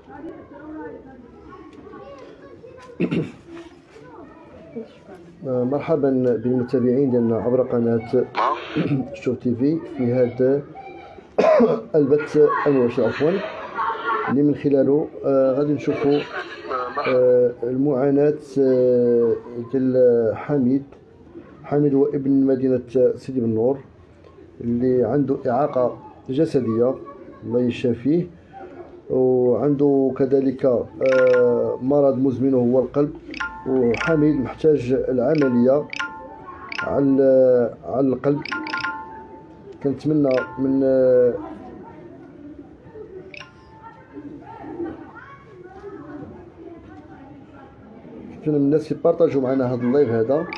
مرحبا بالمتابعين ديالنا عبر قناة شوف تيفي في هذا البث المباشر عفوا، اللي من خلاله غادي نشوفوا المعاناة ديال حميد هو ابن مدينة سيدي بنور، اللي عنده إعاقة جسدية الله يشافيه، وعنده كذلك مرض مزمن وهو القلب. وحميد محتاج العملية على القلب. كنتمنى من الناس يبارطاجوا معنا هذا اللايف هذا.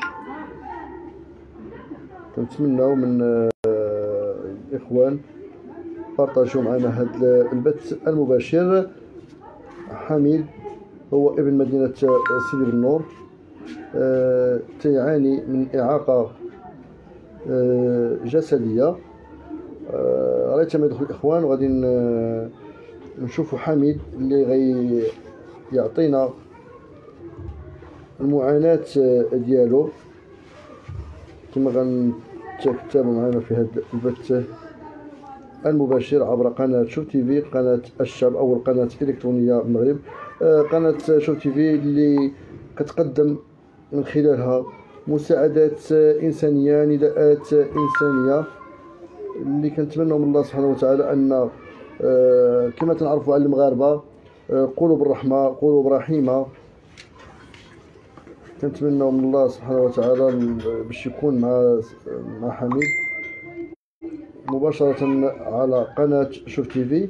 كنتمناو من الاخوان بارطاجوا معنا هذا البث المباشر. حميد هو ابن مدينة سيدي بنور، تيعاني من إعاقة جسدية. ريت ما يدخل الإخوان وغادي نشوفوا حميد اللي غي يعطينا المعاناة ديالو كما غنتابعوا معنا في هذا البث المباشر عبر قناة شوف تيفي، قناة الشعب أو القناة الإلكترونية المغرب. قناة شوف تيفي اللي كتقدم من خلالها مساعدات إنسانية، نداءات إنسانية، اللي كنتمنوا من الله سبحانه وتعالى أن كما تنعرفوا على المغاربة قلوب الرحمة قلوب رحيمة. كنتمنوا من الله سبحانه وتعالى باش يكون مع حميد مباشرة على قناة شوف تيفي.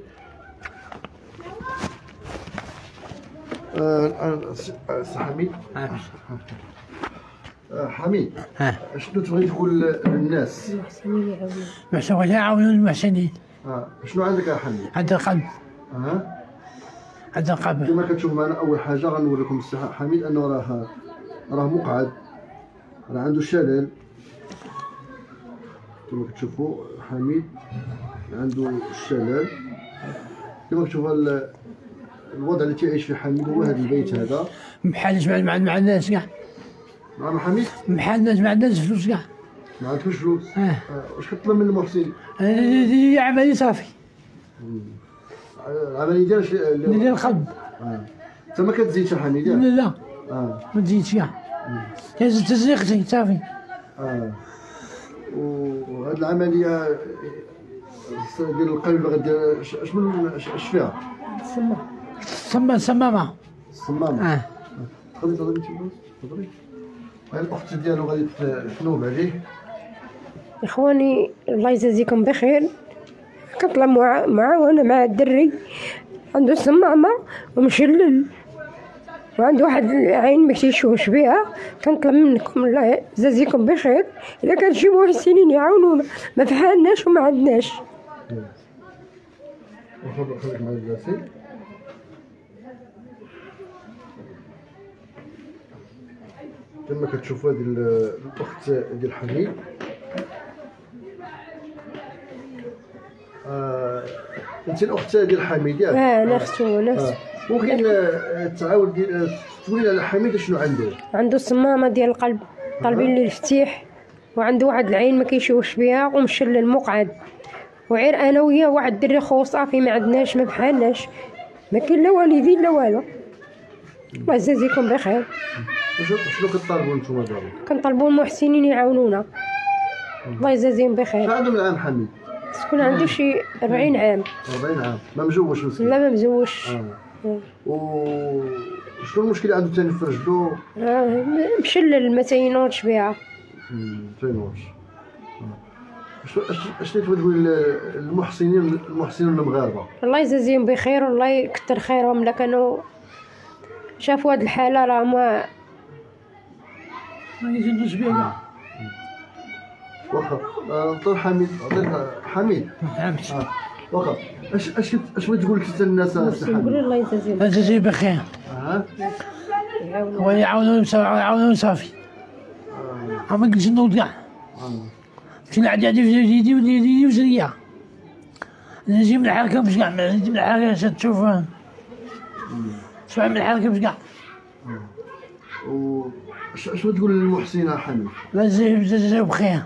الآن حميد حميد شنو تبغي تقول للناس؟ المحسنين يعاونوا المحسنين. شنو عندك يا حميد؟ عند القلب. عند القلب. كما كتشوف معنا أول حاجة غنوريكم حميد أنه راه مقعد، راه عنده شلل. كما كتشوفوا حميد عنده الشلل. كما كتشوفوا الوضع اللي تعيش فيه حميد هو هذا البيت هذا. بحال مع الناس كاع. مع حميد؟ بحال الناس ما عندناش فلوس كاع. ما عندكوش فلوس؟ واش كطلب من المحسن؟ عملية صافي. العملية ديال القلب. انت ما كتزيدش حميد ياك؟ لا ما تزيدش كاع. تزيقتي صافي. وهاد العملية ديال القلب غدير اش فيها؟ الصمامة. الصمامة. تقدري تفضلي. الأخت ديالو غادي تنوب عليه. إخواني الله يجازيكم بخير، كنطلب معاونة مع الدري عنده صمامة ومشلل وعنده واحد العين ما كيشوفش بها. كنطلب منكم الله يجازيكم بخير إذا كتجيبوا محسنين يعاونونا، ما فحالناش وما عندناش. خليك مع الجلسي. كما كتشوفوا هذه الاخت ديال حميد. انت الاخت ديال حميد ياك؟ نفسه. ممكن تعاود تقولي على حميد شنو عنده؟ عنده الصمامه ديال القلب، قلبي اللي الفتيح، وعنده واحد العين ما كيشوفش بها ومشلل مقعد، وعير انا وياه واحد الدري خو صافي ما عندناش ما بحالناش، ما كاين لا والدين لا والو. الله يجازيكم بخير. شنو كطالبوا نتوما دابا؟ كنطلبوا المحسنين يعاونونا. الله يجازيهم بخير. شحال عنده من عام حميد؟ تكون عنده شي 40 عام. 40 عام، ما مزوجش مسكين؟ لا ما مزوجش. شنو المشكلة عنده ثاني في رجلو؟ مشلل ما تينوضش بها. تينوضش. اش تبغي تقول للمحسنين المغاربة؟ الله يجازيهم بخير والله يكثر خيرهم، الا كانوا شافوا هاد الحالة راه ما يزيدوش بها. واخا نطول حميد واخا اش بغيت تقول لك الناس؟ نقول الله يجازيهم. يجازيهم بخير. ويعاونوا صافي. ما قلتش نوض كاع. كنا عندي وزريه. نجي من الحركه مش كاع نجي من الحركه تشوف شبع من الحاكم كاع. شنو تقول للمحسن حميد؟ لا جزاه بخير.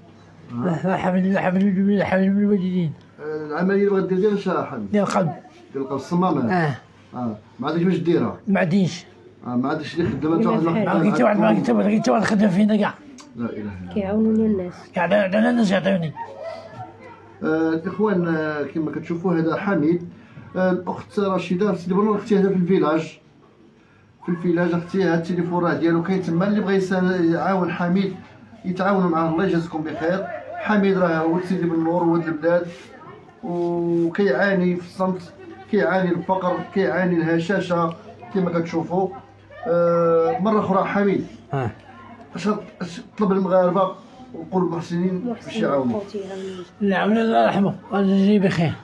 حمد الوالدين. العمليه اللي بغات دير ديال حميد؟ ديال القلب. ديال القلب الصمامات. ما عندكش باش ديرها؟ ما عنديش. ما عندكش اللي خدام انت واحد لقيت واحد خدام فينا كاع. لا اله الا الله. كيعاونوني الناس. كاع الناس يعطيوني. الاخوان كما كتشوفوا هذا حميد. الاخت رشيده سيدي بنور اختي هذا في الفيلاج. اختي هذا التليفون راه ديالو كاين تما اللي بغى يعاون حميد يتعاونوا معاه. الله يجازيكم بخير. حميد راه ولد سيدي بنور ولد البلاد وكيعاني في الصمت، كيعاني الفقر، كيعاني الهشاشه كما كتشوفوا. مره اخرى حميد اش طلب المغاربه وقول المحسنين باش يعاونوا. نعم الله يرحمه ويجزيه بخير.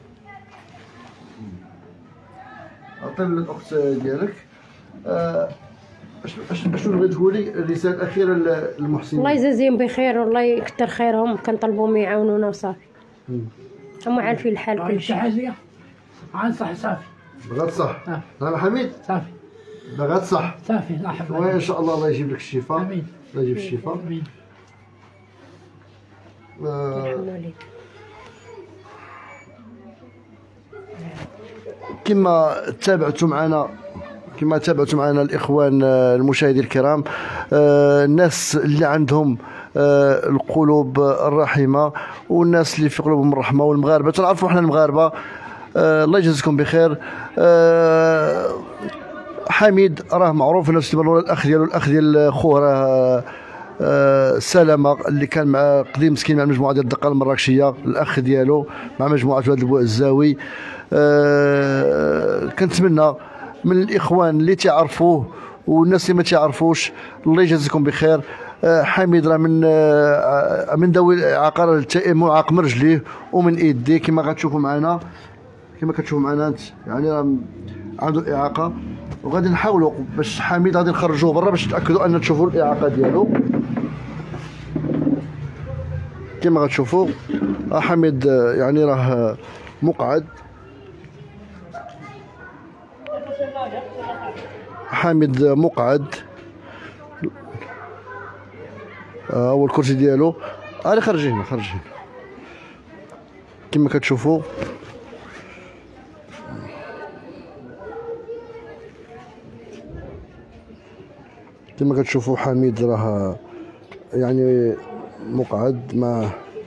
عطي الاخت ديالك. شنو بغيت تقولي الرساله الاخيره للمحسنين؟ الله يجازيهم بخير والله يكثر خيرهم، كنطلبوهم يعاونونا وصافي. هما عارفين الحال كلشي. حاجه عاد صح صافي. بغات صح. انا حميد صافي بغات صح صافي. الله يحفظك وان شاء الله. الله يجيب لك الشفاء. امين. الله يجيب الشفاء. امين. يرحموا عليك. كما تابعتوا معنا الاخوان المشاهدين الكرام، الناس اللي عندهم القلوب الرحيمه والناس اللي في قلوبهم الرحمه والمغاربه تنعرفوا احنا المغاربه. الله يجازيكم بخير. حميد راه معروف الناس اللي الاخ ديال خوه راه سلامه اللي كان مع قديم مسكين مع المجموعه ديال الدقه المراكشيه، الاخ ديالو مع مجموعه واد البوعزاوي. كنتمنى من الاخوان اللي تعرفوه والناس اللي ما تعرفوش الله يجازيكم بخير. حميد راه من ذوي الاعاقه معاق من رجليه ومن ايديه كما كتشوفوا معنا انت، يعني راه عنده اعاقه. وغادي نحاولوا باش حميد غادي نخرجوه برا باش تاكدوا ان تشوفوا الاعاقه ديالو. كما غتشوفوا حميد يعني راه مقعد. حميد مقعد. هو الكرسي ديالو. خرج هنا كما كتشوفوا. حميد راه يعني مقعد مع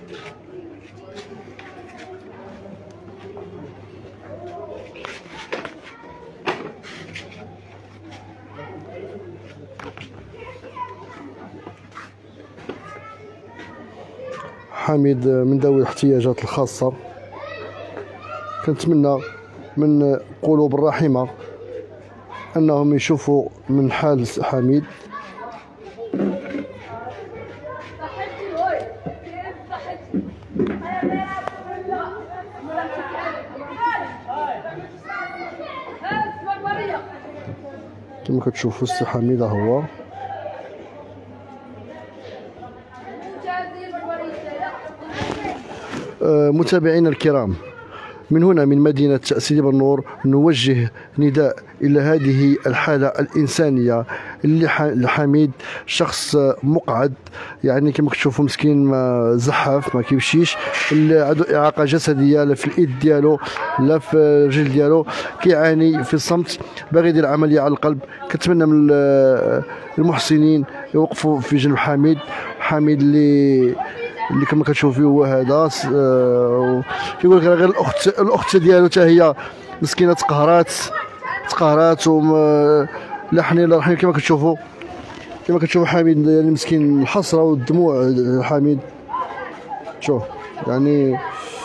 حميد من ذوي الاحتياجات الخاصة. كنتمنى من قلوب الرحيمة أنهم يشوفوا من حال حميد. كما كتشوفوا السي حميد هو. متابعينا الكرام، من هنا من مدينة سيدي بنور نوجه نداء إلى هذه الحالة الإنسانية اللي حميد شخص مقعد، يعني كما كتشوفوا مسكين ما زحف ما كيمشيش، اللي عنده إعاقة جسدية لا في الإيد ديالو لا في الرجل ديالو، كيعاني في الصمت باغي يدير عملية على القلب. كنتمنى من المحسنين يوقفوا في جنب حميد اللي كما كتشوفوا هو هذا. كيقول لك غير الاخت ديالو حتى هي مسكينه تقهرات لا حنين لا رحيم. كما كتشوفوا حميد يعني مسكين الحسره والدموع. حميد شوف يعني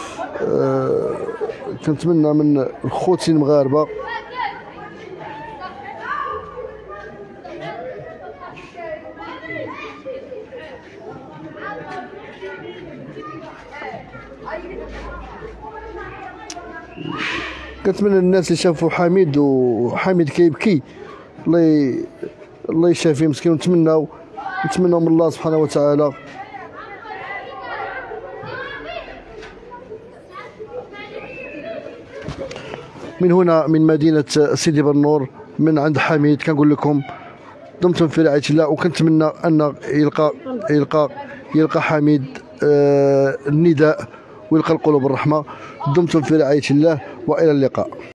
كنتمنى من الخوتي المغاربه كنتمنى الناس اللي شافوا حميد وحميد كيبكي الله يشافيه مسكين، ونتمناو من الله سبحانه وتعالى من هنا من مدينة سيدي بنور من عند حميد كنقول لكم دمتم في رعاية الله، وكنتمنى أن يلقى حميد النداء ويلقى القلوب الرحمة. دمتم في رعاية الله وإلى اللقاء.